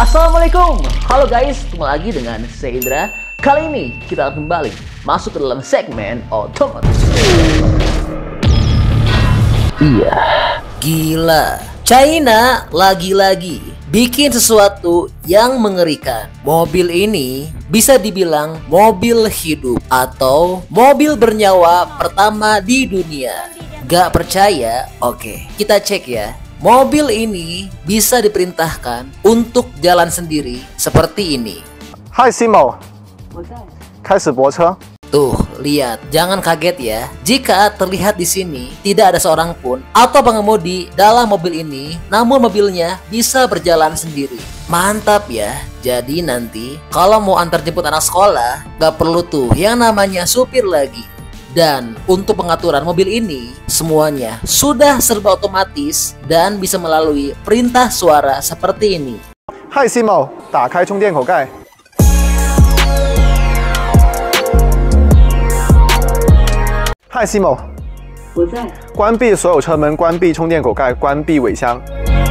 Assalamualaikum, halo guys, ketemu lagi dengan saya Indra. Kali ini kita akan kembali masuk ke dalam segmen otomotif. Iya, gila, China lagi-lagi bikin sesuatu yang mengerikan. Mobil ini bisa dibilang mobil hidup atau mobil bernyawa pertama di dunia. Gak percaya? Oke, kita cek ya. Mobil ini bisa diperintahkan untuk jalan sendiri seperti ini. Hai Simo, 开始泊车。 Tuh, lihat, jangan kaget ya. Jika terlihat di sini tidak ada seorang pun atau pengemudi dalam mobil ini, namun mobilnya bisa berjalan sendiri. Mantap ya. Jadi nanti kalau mau antar jemput anak sekolah, gak perlu tuh yang namanya supir lagi. Dan untuk pengaturan mobil ini, semuanya sudah serba otomatis dan bisa melalui perintah suara seperti ini. Hai Simo， 打开充电口盖。嗨 Simo， 我在。 关闭所有车门，关闭充电口盖，关闭尾箱。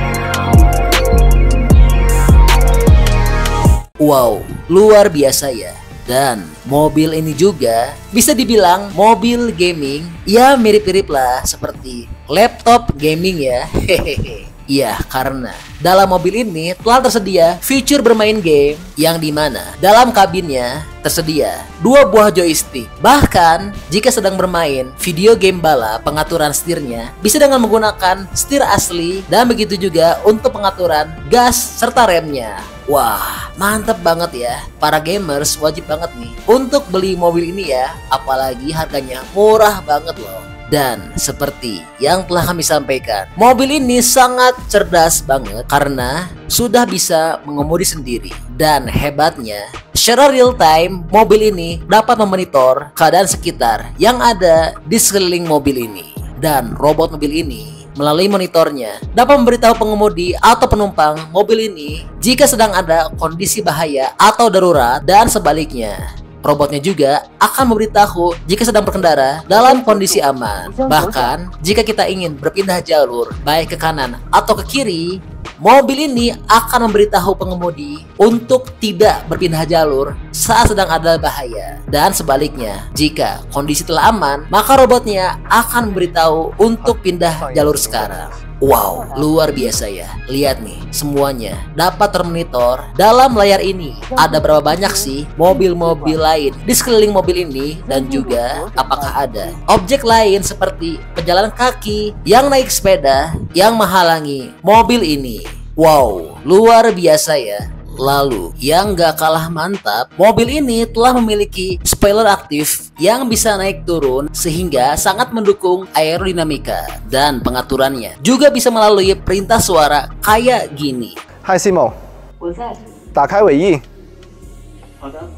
Wow, luar biasa ya. Dan mobil ini juga bisa dibilang mobil gaming. Ya mirip-mirip lah seperti laptop gaming ya. Hehehe. Iya, karena dalam mobil ini telah tersedia fitur bermain game yang dimana dalam kabinnya tersedia 2 buah joystick. Bahkan jika sedang bermain video game balap, pengaturan setirnya bisa dengan menggunakan setir asli dan begitu juga untuk pengaturan gas serta remnya. Wah, mantap banget ya. Para gamers wajib banget nih untuk beli mobil ini ya, apalagi harganya murah banget loh. Dan seperti yang telah kami sampaikan, mobil ini sangat cerdas banget karena sudah bisa mengemudi sendiri. Dan hebatnya, secara real time, mobil ini dapat memonitor keadaan sekitar yang ada di sekeliling mobil ini. Dan robot mobil ini melalui monitornya dapat memberitahu pengemudi atau penumpang mobil ini jika sedang ada kondisi bahaya atau darurat, dan sebaliknya. Robotnya juga akan memberitahu jika sedang berkendara dalam kondisi aman. Bahkan jika kita ingin berpindah jalur baik ke kanan atau ke kiri, mobil ini akan memberitahu pengemudi untuk tidak berpindah jalur saat sedang ada bahaya. Dan sebaliknya, jika kondisi telah aman, maka robotnya akan memberitahu untuk pindah jalur sekarang. Wow, luar biasa ya. Lihat nih, semuanya dapat termonitor dalam layar ini. Ada berapa banyak sih mobil-mobil lain di sekeliling mobil ini, dan juga apakah ada objek lain seperti pejalan kaki yang naik sepeda yang menghalangi mobil ini. Wow, luar biasa ya. Lalu, yang gak kalah mantap, mobil ini telah memiliki spoiler aktif yang bisa naik turun sehingga sangat mendukung aerodinamika, dan pengaturannya juga bisa melalui perintah suara kayak gini. Hai Simo， 我在。 打开尾翼。 好的。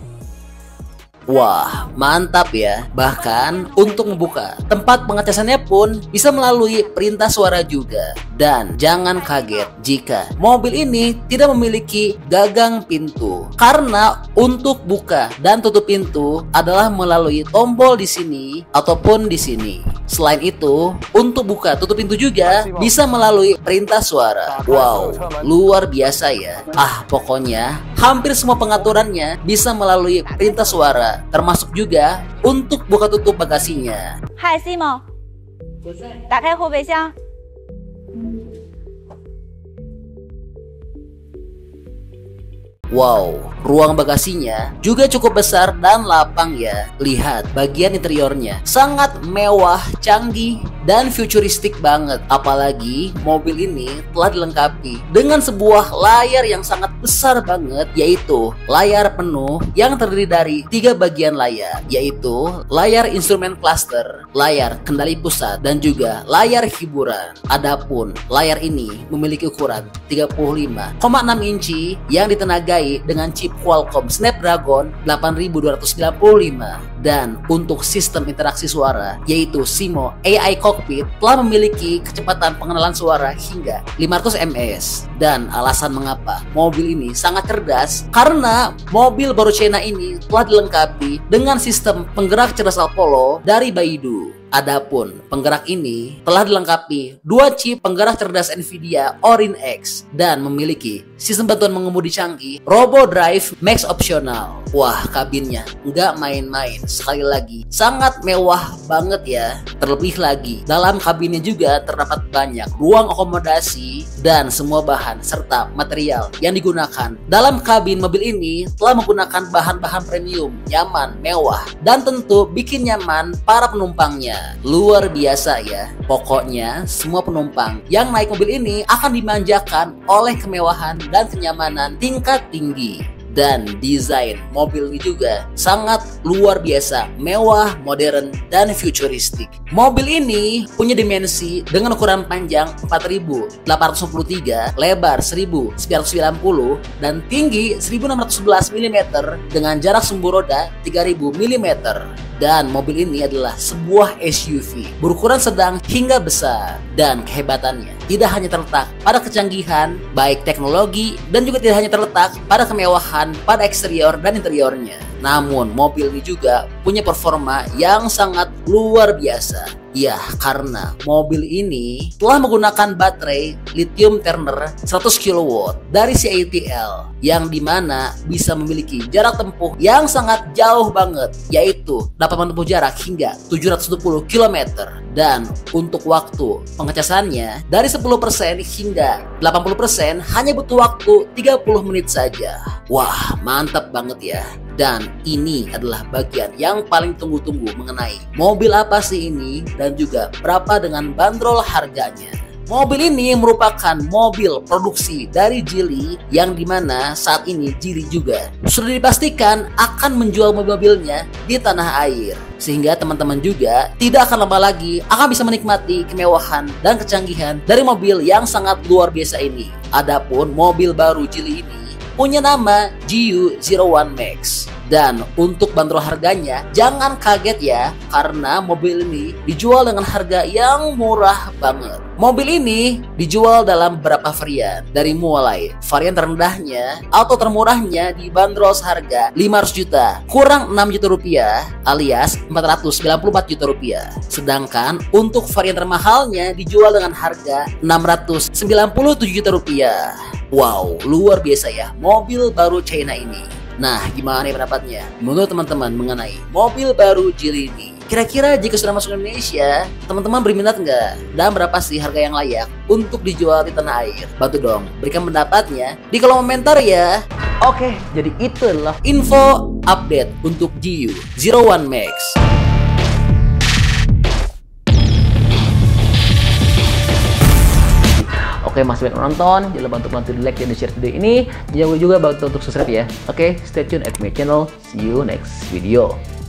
Wah, mantap ya. Bahkan untuk membuka tempat pengecasannya pun bisa melalui perintah suara juga. Dan jangan kaget jika mobil ini tidak memiliki gagang pintu, karena untuk buka dan tutup pintu adalah melalui tombol di sini ataupun di sini. Selain itu, untuk buka tutup pintu juga bisa melalui perintah suara. Wow, luar biasa ya. Pokoknya hampir semua pengaturannya bisa melalui perintah suara, termasuk juga untuk buka tutup bagasinya. Hai Simo， 打开后备箱。 Wow, ruang bagasinya juga cukup besar dan lapang ya. Lihat bagian interiornya, sangat mewah, canggih, dan futuristik banget. Apalagi mobil ini telah dilengkapi dengan sebuah layar yang sangat besar banget, yaitu layar penuh yang terdiri dari 3 bagian layar, yaitu layar instrumen cluster, layar kendali pusat, dan juga layar hiburan. Adapun layar ini memiliki ukuran 35,6 inci yang ditenagai dengan chip Qualcomm Snapdragon 8295. Dan untuk sistem interaksi suara, yaitu Simo AI Cockpit, telah memiliki kecepatan pengenalan suara hingga 500 ms. Dan alasan mengapa mobil ini sangat cerdas, karena mobil baru China ini telah dilengkapi dengan sistem penggerak cerdas Apollo dari Baidu. Adapun penggerak ini telah dilengkapi 2 chip penggerak cerdas Nvidia Orin X dan memiliki sistem bantuan mengemudi canggih Robo Drive Max opsional. Wah, kabinnya nggak main-main. Sekali lagi, sangat mewah banget ya. Terlebih lagi, dalam kabinnya juga terdapat banyak ruang akomodasi dan semua bahan serta material yang digunakan dalam kabin mobil ini telah menggunakan bahan-bahan premium, nyaman, mewah, dan tentu bikin nyaman para penumpangnya. Luar biasa ya. Pokoknya semua penumpang yang naik mobil ini akan dimanjakan oleh kemewahan dan kenyamanan tingkat tinggi. Dan desain mobil ini juga sangat luar biasa, mewah, modern, dan futuristik. Mobil ini punya dimensi dengan ukuran panjang 4.863, lebar 1.990, dan tinggi 1.611 mm dengan jarak sumbu roda 3.000 mm. Dan mobil ini adalah sebuah SUV berukuran sedang hingga besar. Dan kehebatannya tidak hanya terletak pada kecanggihan baik teknologi dan juga tidak hanya terletak pada kemewahan pada eksterior dan interiornya. Namun mobil ini juga punya performa yang sangat luar biasa. Ya, karena mobil ini telah menggunakan baterai lithium Turner 100 kW dari CATL yang dimana bisa memiliki jarak tempuh yang sangat jauh banget, yaitu dapat menempuh jarak hingga 710 km. Dan untuk waktu pengecasannya dari 10% hingga 80% hanya butuh waktu 30 menit saja. Wah, mantap banget ya. Dan ini adalah bagian yang paling tunggu-tunggu mengenai mobil apa sih ini dan juga berapa dengan bandrol harganya. Mobil ini merupakan mobil produksi dari Geely yang dimana saat ini Geely juga sudah dipastikan akan menjual mobil-mobilnya di tanah air. Sehingga teman-teman juga tidak akan lama lagi akan bisa menikmati kemewahan dan kecanggihan dari mobil yang sangat luar biasa ini. Adapun mobil baru Geely ini punya nama GU01 Max. Dan untuk bandrol harganya jangan kaget ya, karena mobil ini dijual dengan harga yang murah banget. Mobil ini dijual dalam beberapa varian, dari mulai varian terendahnya atau termurahnya dibanderol seharga 500 juta kurang 6 juta rupiah alias 494 juta rupiah. Sedangkan untuk varian termahalnya dijual dengan harga 697 juta rupiah. Wow, luar biasa ya mobil baru China ini. Nah, gimana nih pendapatnya menurut teman-teman mengenai mobil baru Geely ini? Kira-kira jika sudah masuk Indonesia, teman-teman berminat nggak? Dan berapa sih harga yang layak untuk dijual di tanah air? Bantu dong, berikan pendapatnya di kolom komentar ya. Oke, jadi itu adalah info update untuk GU01 Max. Oke, masih banyak nonton, jangan lupa untuk bantu di like dan di share video ini. Jangan lupa juga bantu untuk subscribe ya. Oke, stay tune at my channel. See you next video.